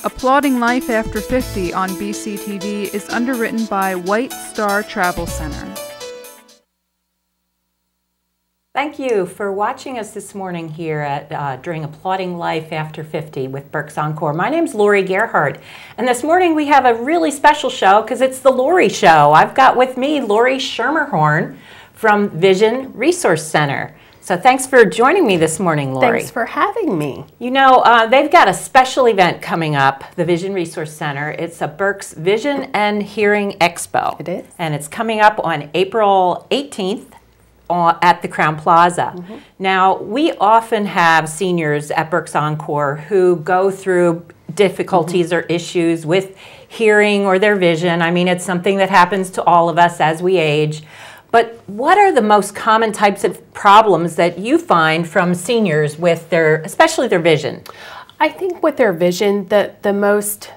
Applauding Life After 50 on BCTV is underwritten by White Star Travel Center. Thank you for watching us this morning here at during Applauding Life After 50 with Berks Encore. My name's Lori Gerhart, and this morning we have a really special show because it's the Lori Show. I've got with me Lori Schermerhorn from Vision Resource Center. So thanks for joining me this morning, Lori. Thanks for having me. You know, they've got a special event coming up, the Vision Resource Center. It's a Berks Vision and Hearing Expo. It is. And it's coming up on April 18th at the Crown Plaza. Now, we often have seniors at Berks Encore who go through difficulties or issues with hearing or their vision. I mean, it's something that happens to all of us as we age. But what are the most common types of problems that you find from seniors with their, especially their vision? I think with their vision, the most,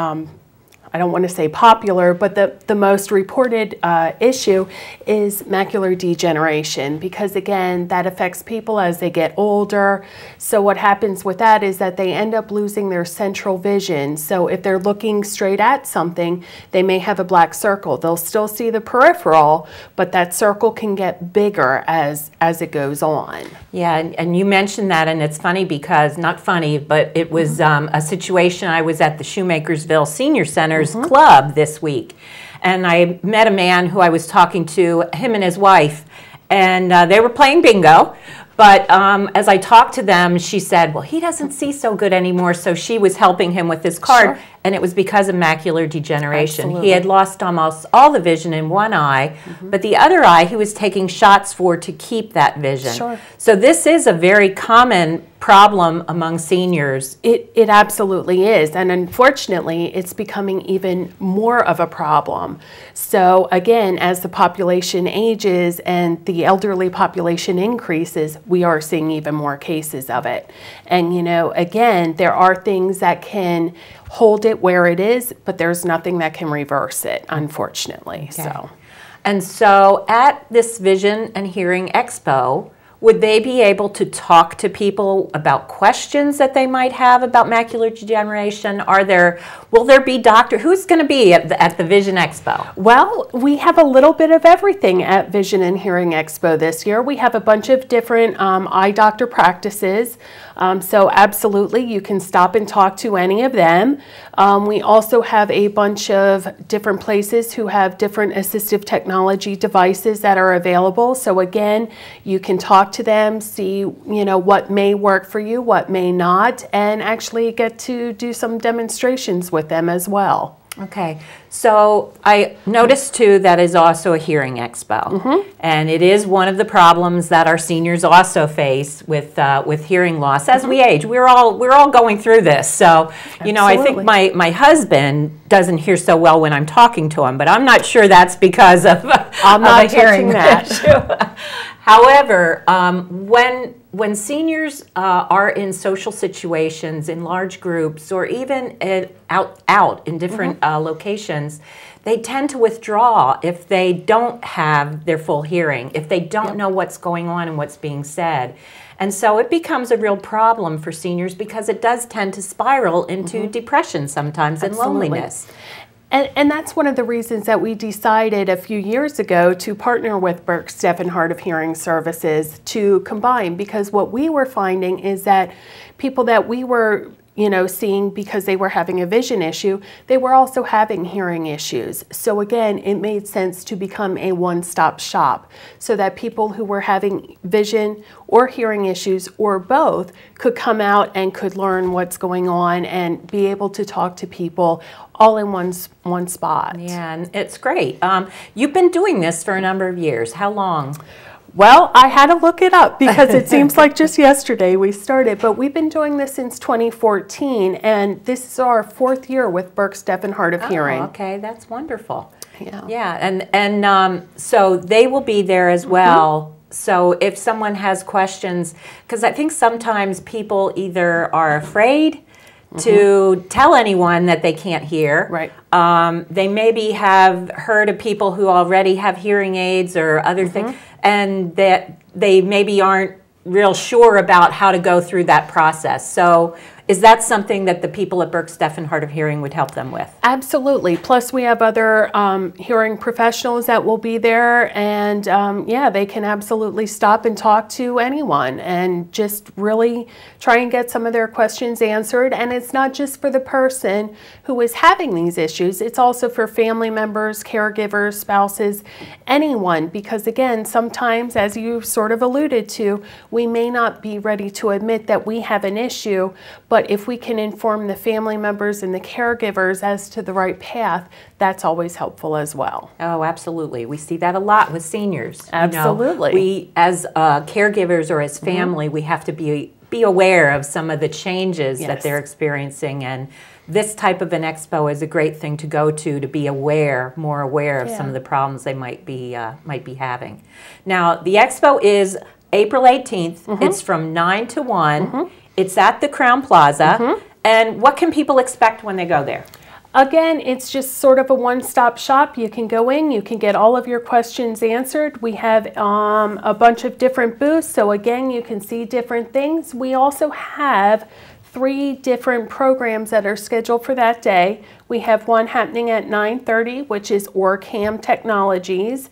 I don't want to say popular, but the most reported issue is macular degeneration, because again, that affects people as they get older. So what happens with that is that they end up losing their central vision. So if they're looking straight at something, they may have a black circle. They'll still see the peripheral, but that circle can get bigger as it goes on. Yeah, and you mentioned that, and it's funny because, not funny, but it was a situation. I was at the Shoemakersville Senior Center's club this week, and I met a man who I was talking to, him and his wife, and they were playing bingo. But as I talked to them, she said, well, he doesn't see so good anymore, so she was helping him with his card, and it was because of macular degeneration. Absolutely. He had lost almost all the vision in one eye, but the other eye he was taking shots for to keep that vision. Sure. So this is a very common problem among seniors. It absolutely is, and unfortunately, it's becoming even more of a problem. So again, as the population ages and the elderly population increases, we are seeing even more cases of it. And you know, again, there are things that can hold it where it is, but there's nothing that can reverse it, unfortunately. Okay. And so at this Vision and Hearing Expo, would they be able to talk to people about questions that they might have about macular degeneration? Will there be who's going to be at the Vision Expo? Well, we have a little bit of everything at Vision and Hearing Expo this year. We have a bunch of different eye doctor practices. So absolutely, you can stop and talk to any of them. We also have a bunch of different places who have different assistive technology devices that are available. So again, you can talk to them, see, you know, what may work for you, what may not, and actually get to do some demonstrations with them as well. Okay, so I noticed too that is also a hearing expo, and it is one of the problems that our seniors also face with hearing loss as we age. We're all going through this. So you know, I think my husband doesn't hear so well when I'm talking to him, but I'm not sure that's because of I'm not a hearing that. issue. However, when seniors are in social situations, in large groups, or even out in different locations, they tend to withdraw if they don't have their full hearing, if they don't know what's going on and what's being said. And so it becomes a real problem for seniors because it does tend to spiral into depression sometimes and loneliness. And that's one of the reasons that we decided a few years ago to partner with Berks Deaf and Hard of Hearing Services to combine, because what we were finding is that people that we were seeing because they were having a vision issue, they were also having hearing issues. So again, it made sense to become a one-stop shop so that people who were having vision or hearing issues or both could come out and could learn what's going on and be able to talk to people all in one spot. Yeah, and it's great. You've been doing this for a number of years. How long? Well, I had to look it up because it seems like just yesterday we started, but we've been doing this since 2014, and this is our 4th year with Berks Deaf and Hard of Hearing. Okay, that's wonderful. Yeah. Yeah, and so they will be there as well. So if someone has questions, because I think sometimes people either are afraid to tell anyone that they can't hear. Right. They maybe have heard of people who already have hearing aids or other things, and that they maybe aren't real sure about how to go through that process. So is that something that the people at Berks Deaf and Hard of Hearing would help them with? Absolutely. Plus, we have other hearing professionals that will be there, and yeah, they can absolutely stop and talk to anyone and just really try and get some of their questions answered. And it's not just for the person who is having these issues, it's also for family members, caregivers, spouses, anyone, because again, sometimes, as you sort of alluded to, we may not be ready to admit that we have an issue, but if we can inform the family members and the caregivers as to the right path, that's always helpful as well. Oh, absolutely. We see that a lot with seniors. Absolutely. You know, we, as caregivers or as family, we have to be aware of some of the changes that they're experiencing, and this type of an expo is a great thing to go to be aware, more aware of some of the problems they might be having. Now, the expo is April 18th. It's from 9 to 1. It's at the Crown Plaza. And what can people expect when they go there? Again, it's just sort of a one-stop shop. You can go in, you can get all of your questions answered. We have a bunch of different booths, so again, you can see different things. We also have 3 different programs that are scheduled for that day. We have one happening at 9:30, which is OrCam Technologies.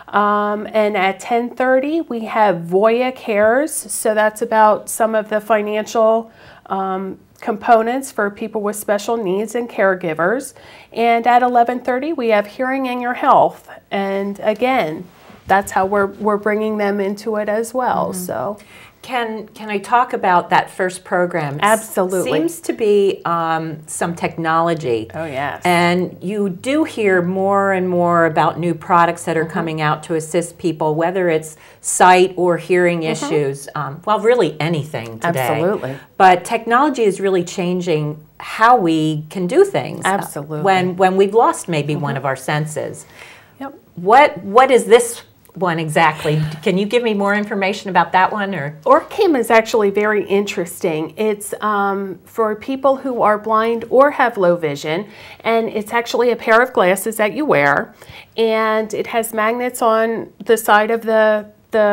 And at 10:30, we have Voya Cares, so that's about some of the financial components for people with special needs and caregivers. And at 11:30, we have Hearing and Your Health. And again, that's how we're bringing them into it as well. So. Can I talk about that first program? Absolutely. Seems to be some technology. Oh, yes. And you do hear more and more about new products that are coming out to assist people, whether it's sight or hearing issues. Well, really anything today. Absolutely. But technology is really changing how we can do things. Absolutely. When we've lost maybe one of our senses. Yep. What is this one exactly? Can you give me more information about that one? OrCam is actually very interesting. It's for people who are blind or have low vision, and it's actually a pair of glasses that you wear, and it has magnets on the side of the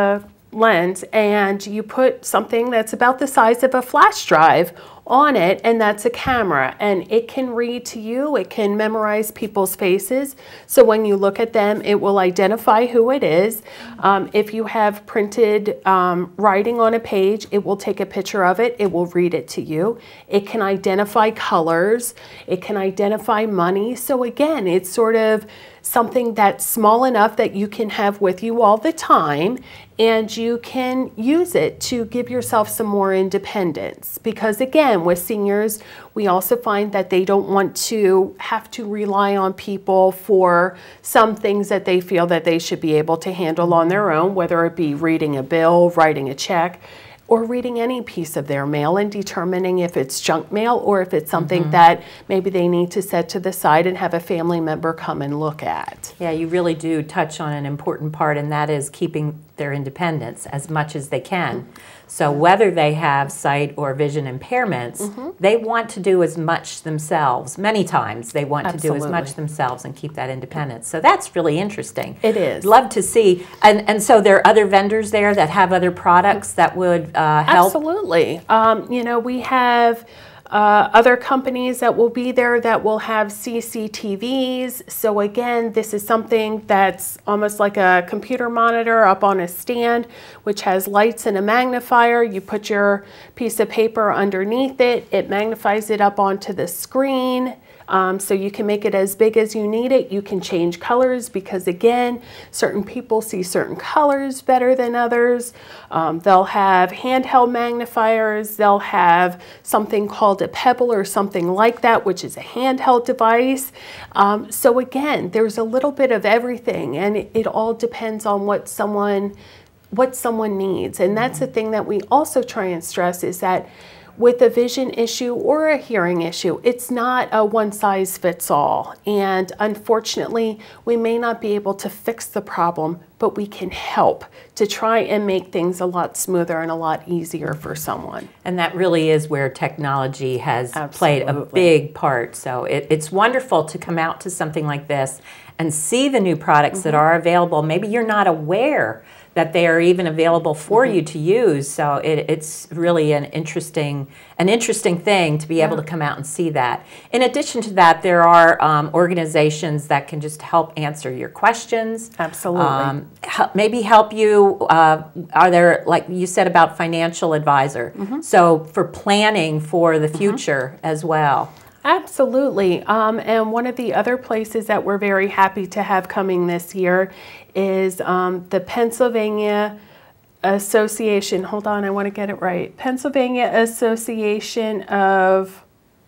lens, and you put something that's about the size of a flash drive on it, and that's a camera, and it can read to you, it can memorize people's faces, so when you look at them it will identify who it is. If you have printed writing on a page, it will take a picture of it, it will read it to you. It can identify colors, it can identify money, so again, it's sort of something that's small enough that you can have with you all the time, and you can use it to give yourself some more independence. Because again, with seniors, we also find that they don't want to have to rely on people for some things that they feel that they should be able to handle on their own, whether it be reading a bill, writing a check, or reading any piece of their mail and determining if it's junk mail or if it's something that maybe they need to set to the side and have a family member come and look at. Yeah, you really do touch on an important part, and that is keeping their independence as much as they can. So whether they have sight or vision impairments, they want to do as much themselves. Many times they want to do as much themselves and keep that independence. So that's really interesting. It is. Love to see. And so there are other vendors there that have other products that would help? Absolutely. You know, we have other companies that will be there that will have CCTVs. So again, this is something that's almost like a computer monitor up on a stand, which has lights and a magnifier. You put your piece of paper underneath it. It magnifies it up onto the screen. So you can make it as big as you need it. You can change colors because, again, certain people see certain colors better than others. They'll have handheld magnifiers. They'll have something called a Pebble or something like that, which is a handheld device. So again, there's a little bit of everything, and it all depends on what someone needs. And that's the thing that we also try and stress is that with a vision issue or a hearing issue, it's not a one-size-fits-all. And unfortunately, we may not be able to fix the problem, but we can help to try and make things a lot smoother and a lot easier for someone. And that really is where technology has played a big part. So it's wonderful to come out to something like this and see the new products that are available. Maybe you're not aware that they are even available for you to use. So it's really an interesting thing to be able to come out and see that. In addition to that, there are organizations that can just help answer your questions. Absolutely. Maybe help you. Are there, like you said about financial advisor, so for planning for the future as well? Absolutely. And one of the other places that we're very happy to have coming this year is the Pennsylvania Association. Hold on, I want to get it right. Pennsylvania Association of...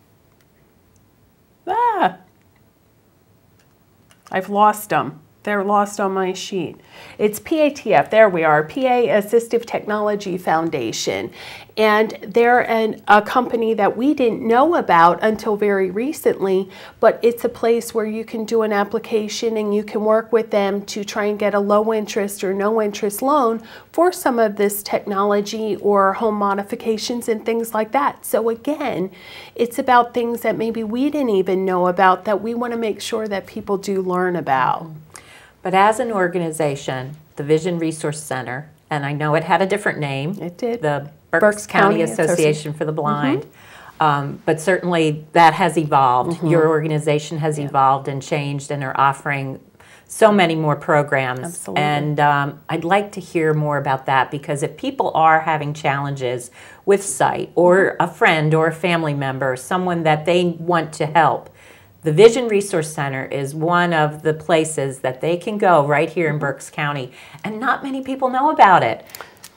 I've lost them. They're lost on my sheet. It's PATF, there we are, PA Assistive Technology Foundation. And they're a company that we didn't know about until very recently, but it's a place where you can do an application and you can work with them to try and get a low interest or no interest loan for some of this technology or home modifications and things like that. So again, it's about things that maybe we didn't even know about that we want to make sure that people do learn about. But as an organization, the Vision Resource Center, and I know it had a different name. It did. The Berks County Association for the Blind. But certainly that has evolved. Your organization has evolved and changed and are offering so many more programs. Absolutely. And I'd like to hear more about that, because if people are having challenges with sight, or a friend or a family member, someone that they want to help, the Vision Resource Center is one of the places that they can go right here in Berks County, and not many people know about it.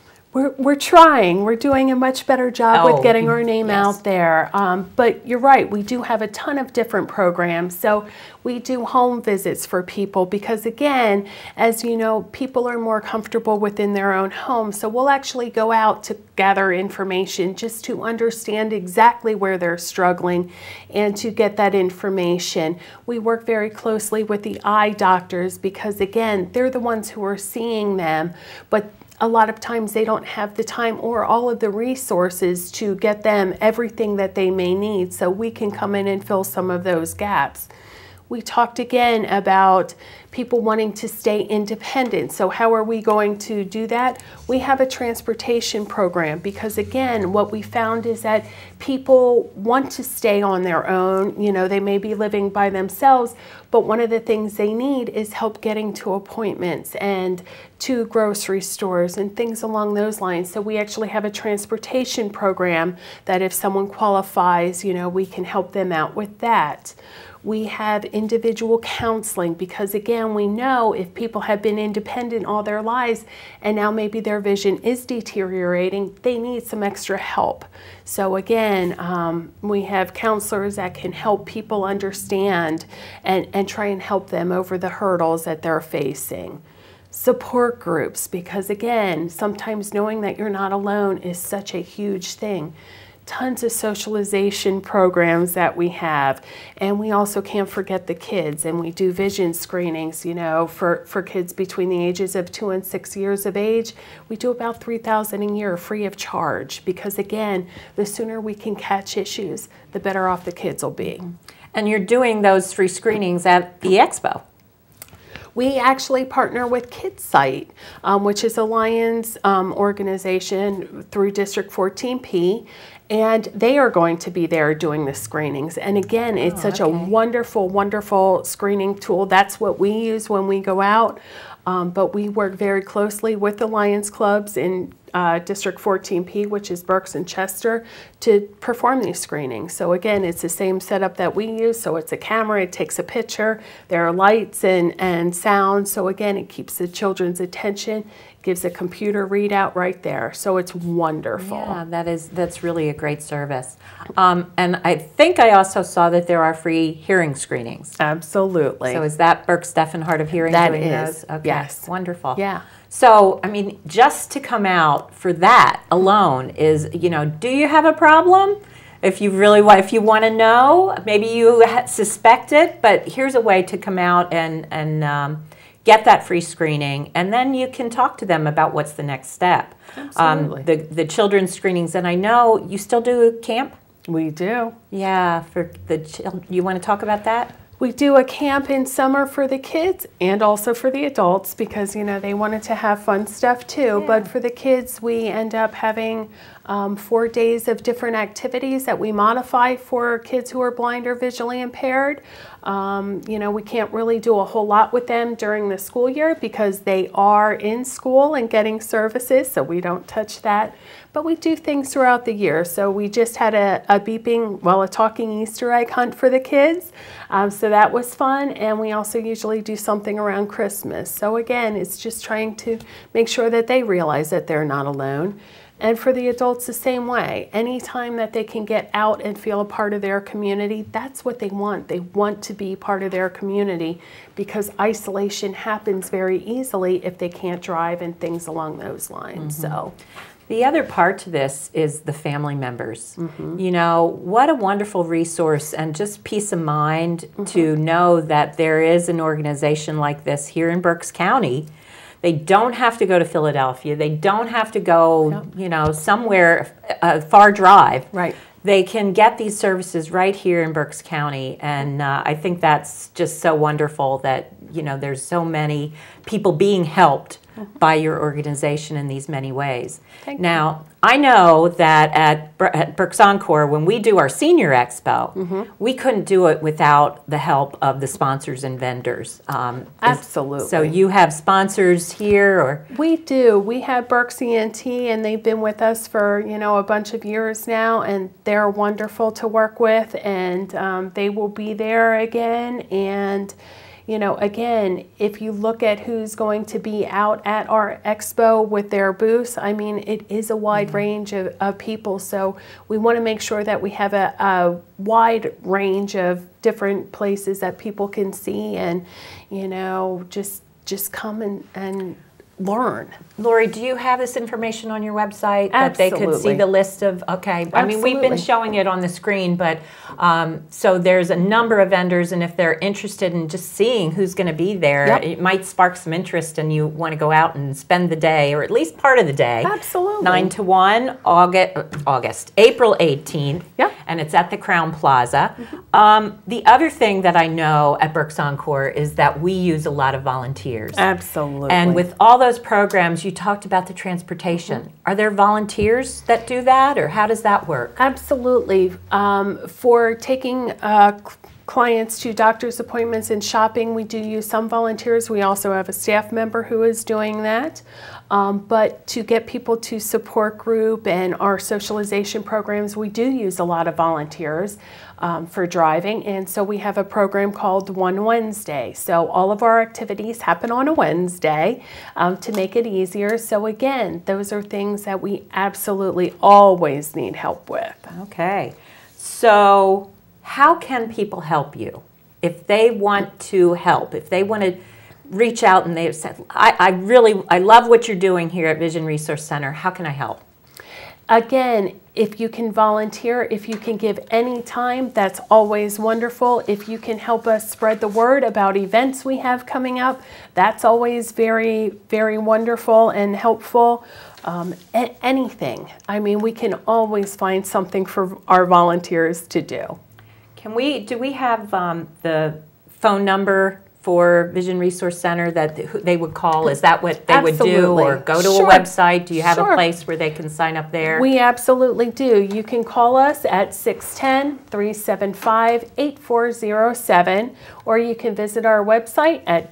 We're trying. We're doing a much better job with getting our name out there. But you're right, we do have a ton of different programs. So we do home visits for people because, again, as you know, people are more comfortable within their own home. So we'll actually go out to gather information just to understand exactly where they're struggling and to get that information. We work very closely with the eye doctors because, again, they're the ones who are seeing them, but a lot of times they don't have the time or all of the resources to get them everything that they may need, so we can come in and fill some of those gaps. We talked again about people wanting to stay independent. So how are we going to do that? We have a transportation program because, again, what we found is that people want to stay on their own. You know, they may be living by themselves, but one of the things they need is help getting to appointments and to grocery stores and things along those lines. So we actually have a transportation program that if someone qualifies, you know, we can help them out with that. We have individual counseling because, again, we know if people have been independent all their lives and now maybe their vision is deteriorating, they need some extra help. So again, we have counselors that can help people understand and try and help them over the hurdles that they're facing. Support groups, because again, sometimes knowing that you're not alone is such a huge thing. Tons of socialization programs that we have, and we also can't forget the kids, and we do vision screenings, you know, for kids between the ages of 2 and 6 years of age. We do about 3,000 a year free of charge because, again, the sooner we can catch issues, the better off the kids will be. And you're doing those free screenings at the expo. We actually partner with KidSight, which is a Lions organization through District 14P, and they are going to be there doing the screenings. And again, it's such a wonderful, wonderful screening tool. That's what we use when we go out, but we work very closely with the Lions clubs in District 14P, which is Berks and Chester, to perform these screenings. So again, it's the same setup that we use. So it's a camera, it takes a picture, there are lights and sound. So again, it keeps the children's attention, gives a computer readout right there. So it's wonderful. Yeah, that's really a great service. And I think I also saw that there are free hearing screenings. Absolutely. So is that Berks Deaf and Hard of Hearing doing those? Okay. Yes. Wonderful. Yeah. So, I mean, just to come out for that alone is, you know, do you have a problem? If you want to know, maybe you suspect it, but here's a way to come out and get that free screening, and then you can talk to them about what's the next step. Absolutely. The children's screenings, and I know you still do camp? We do. Yeah, for the you want to talk about that? We do a camp in summer for the kids and also for the adults because, you know, they wanted to have fun stuff too. Yeah. But for the kids, we end up having 4 days of different activities that we modify for kids who are blind or visually impaired. You know, we can't really do a whole lot with them during the school year because they are in school and getting services, so we don't touch that. But we do things throughout the year. So we just had a talking Easter egg hunt for the kids. So that was fun. And we also usually do something around Christmas. So again, it's just trying to make sure that they realize that they're not alone. And for the adults, the same way. Anytime that they can get out and feel a part of their community, that's what they want. They want to be part of their community because isolation happens very easily if they can't drive and things along those lines. So. The other part to this is the family members. You know, what a wonderful resource and just peace of mind to know that there is an organization like this here in Berks County. They don't have to go to Philadelphia. They don't have to go, you know, somewhere a far drive. Right. They can get these services right here in Berks County, and I think that's just so wonderful that, you know, there's so many people being helped by your organization in these many ways. Now, I know that at Berks Encore, when we do our Senior Expo, we couldn't do it without the help of the sponsors and vendors. Absolutely. So you have sponsors here, or? We do. We have Berks ENT, and they've been with us for, you know, a bunch of years now, and they're wonderful to work with, and they will be there again. And you know, again, if you look at who's going to be out at our expo with their booths, I mean, it is a wide range of people. So we want to make sure that we have a wide range of different places that people can see and, you know, just come and learn. Lori, do you have this information on your website that Absolutely. they could see the list of, okay, I mean, we've been showing it on the screen, but so there's a number of vendors, and if they're interested in just seeing who's going to be there, it might spark some interest and you want to go out and spend the day, or at least part of the day. Absolutely. 9 to 1, April 18th, and it's at the Crown Plaza. The other thing that I know at Berks Encore is that we use a lot of volunteers. Absolutely. And with all those programs, you talked about the transportation. Are there volunteers that do that, or how does that work? Absolutely. For taking clients to doctor's appointments and shopping, we do use some volunteers. We also have a staff member who is doing that. But to get people to support group and our socialization programs, we do use a lot of volunteers for driving. And so we have a program called One Wednesday. So all of our activities happen on a Wednesday to make it easier. So again, those are things that we absolutely always need help with. Okay. So how can people help you if they want to help, if they want to reach out and they've said, I love what you're doing here at Vision Resource Center. How can I help? Again, if you can volunteer, if you can give any time, that's always wonderful. If you can help us spread the word about events we have coming up, that's always very, very wonderful and helpful. Anything. I mean, we can always find something for our volunteers to do. Do we have the phone number for Vision Resource Center that they would call? Is that what they would do, or go to a website? Do you have a place where they can sign up there? We absolutely do. You can call us at 610-375-8407, or you can visit our website at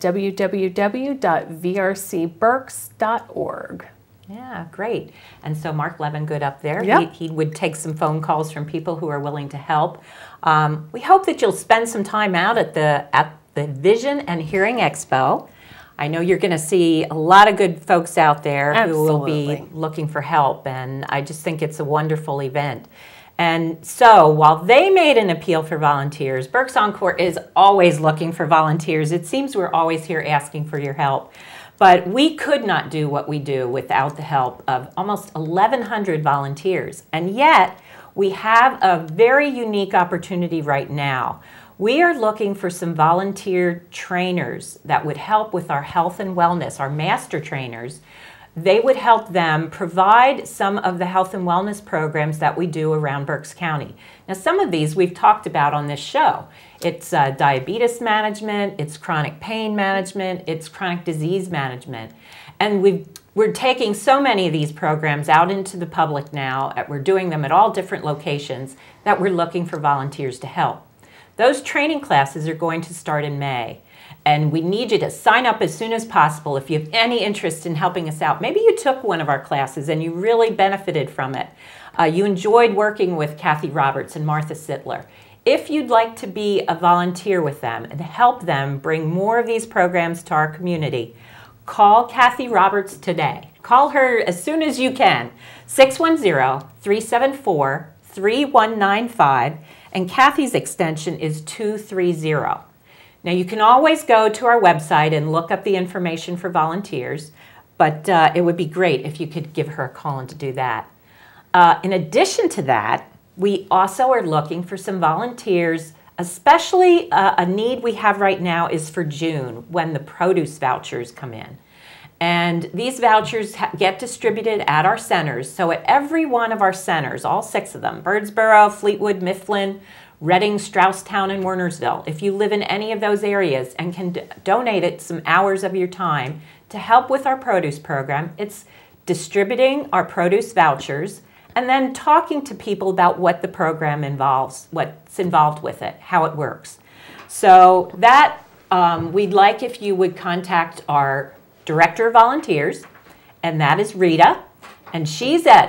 www.vrcberks.org. Yeah, great. And so Mark Levengood up there, he would take some phone calls from people who are willing to help. We hope that you'll spend some time out at the Vision and Hearing Expo. I know you're going to see a lot of good folks out there who will be looking for help, and I just think it's a wonderful event. And so while they made an appeal for volunteers, Berks Encore is always looking for volunteers. It seems we're always here asking for your help. But we could not do what we do without the help of almost 1,100 volunteers. And yet, we have a very unique opportunity right now. We are looking for some volunteer trainers that would help with our health and wellness, our master trainers, they would help them provide some of the health and wellness programs that we do around Berks County. Now, some of these we've talked about on this show. It's diabetes management, it's chronic pain management, it's chronic disease management. And we're taking so many of these programs out into the public now. We're doing them at all different locations that we're looking for volunteers to help. Those training classes are going to start in May. And we need you to sign up as soon as possible if you have any interest in helping us out. Maybe you took one of our classes and you really benefited from it. You enjoyed working with Kathy Roberts and Martha Sittler. If you'd like to be a volunteer with them and help them bring more of these programs to our community, call Kathy Roberts today. Call her as soon as you can, 610-374-3195, and Kathy's extension is 230. Now, you can always go to our website and look up the information for volunteers, but it would be great if you could give her a call and to do that. In addition to that, we also are looking for some volunteers, especially a need we have right now is for June when the produce vouchers come in. And these vouchers get distributed at our centers. So at every one of our centers, all 6 of them, Birdsboro, Fleetwood, Mifflin, Reading, Strausstown, and Wernersville, if you live in any of those areas and can donate it some hours of your time to help with our produce program, it's distributing our produce vouchers and then talking to people about what the program involves, what's involved with it, how it works. So that we'd like if you would contact our Director of Volunteers, and that is Rita. And she's at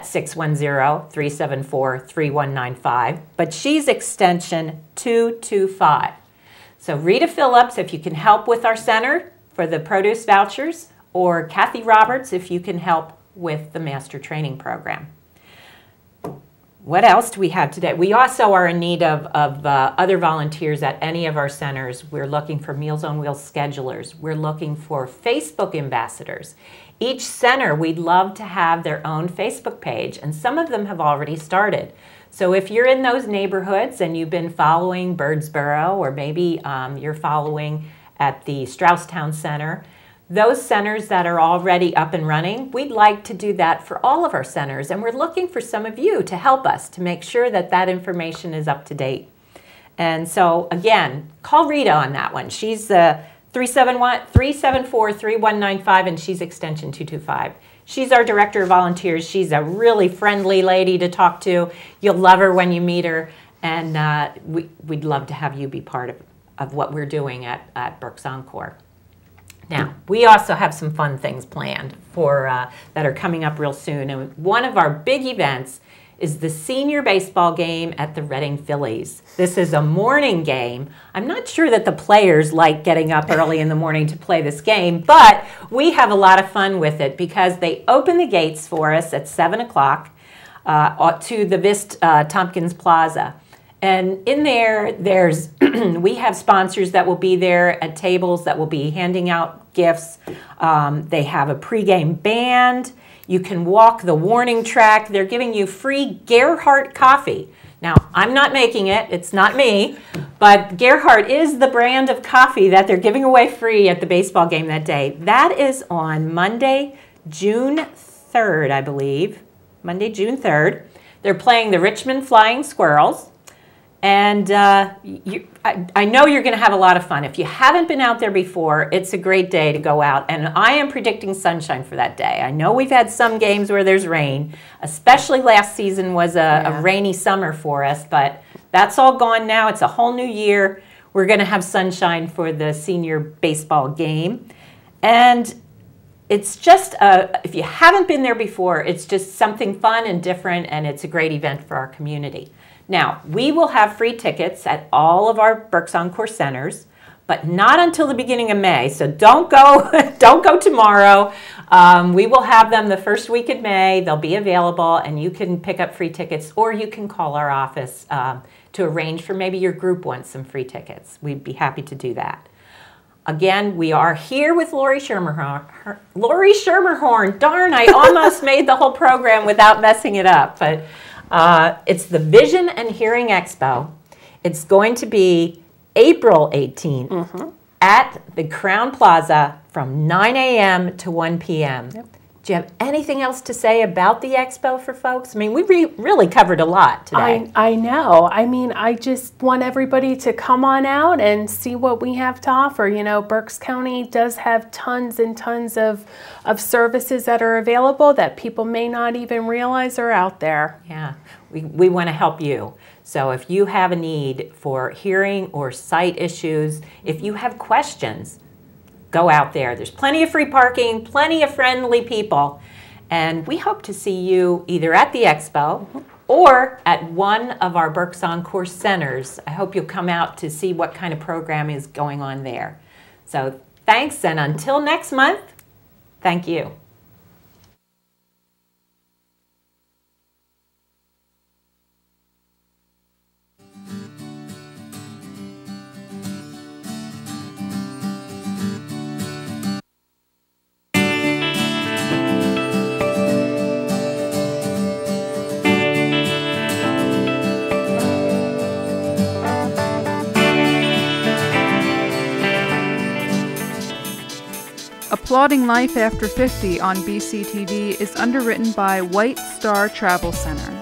610-374-3195, but she's extension 225. So Rita Phillips, if you can help with our center for the produce vouchers, or Kathy Roberts, if you can help with the master training program. What else do we have today? We also are in need of other volunteers at any of our centers. We're looking for Meals on Wheels schedulers. We're looking for Facebook ambassadors. Each center, we'd love to have their own Facebook page, and some of them have already started. So if you're in those neighborhoods and you've been following Birdsboro, or maybe you're following at the Strausstown Center, those centers that are already up and running, we'd like to do that for all of our centers, and we're looking for some of you to help us to make sure that that information is up to date. And so again, call Rita on that one. She's 374-3195, and she's extension 225. She's our Director of Volunteers. She's a really friendly lady to talk to. You'll love her when you meet her, and we'd love to have you be part of what we're doing at Berks Encore. Now, we also have some fun things planned for that are coming up real soon, and one of our big events is the senior baseball game at the Reading Phillies. This is a morning game. I'm not sure that the players like getting up early in the morning to play this game, but we have a lot of fun with it because they open the gates for us at 7 o'clock to the Vist Tompkins Plaza. And in there's we have sponsors that will be there at tables that will be handing out gifts. They have a pregame band. You can walk the warning track. They're giving you free Gerhart coffee. Now, I'm not making it. It's not me. But Gerhart is the brand of coffee that they're giving away free at the baseball game that day. That is on Monday, June 3rd, I believe. Monday, June 3rd. They're playing the Richmond Flying Squirrels. And I know you're going to have a lot of fun. If you haven't been out there before, it's a great day to go out. And I am predicting sunshine for that day. I know we've had some games where there's rain, especially last season was a rainy summer for us, but that's all gone now. It's a whole new year. We're going to have sunshine for the senior baseball game. And it's just, if you haven't been there before, it's just something fun and different, and it's a great event for our community. Now, we will have free tickets at all of our Berks Encore centers, but not until the beginning of May. So don't go, don't go tomorrow. We will have them the first week of May. They'll be available, and you can pick up free tickets, or you can call our office to arrange for maybe your group wants some free tickets. We'd be happy to do that. Again, we are here with Lori Schermerhorn. Lori Schermerhorn. Darn, I almost made the whole program without messing it up, but it's the Vision and Hearing Expo. It's going to be April 18th at the Crown Plaza from 9 a.m. to 1 p.m. Yep. Do you have anything else to say about the expo for folks? I mean, we really covered a lot today. I know. I mean, I just want everybody to come on out and see what we have to offer. You know, Berks County does have tons and tons of services that are available that people may not even realize are out there. Yeah, we want to help you. So if you have a need for hearing or sight issues, if you have questions, go out there. There's plenty of free parking, plenty of friendly people, and we hope to see you either at the expo or at one of our Berks Encore centers. I hope you'll come out to see what kind of program is going on there. So thanks, and until next month, thank you. Applauding Life After 50 on BCTV is underwritten by White Star Travel Center.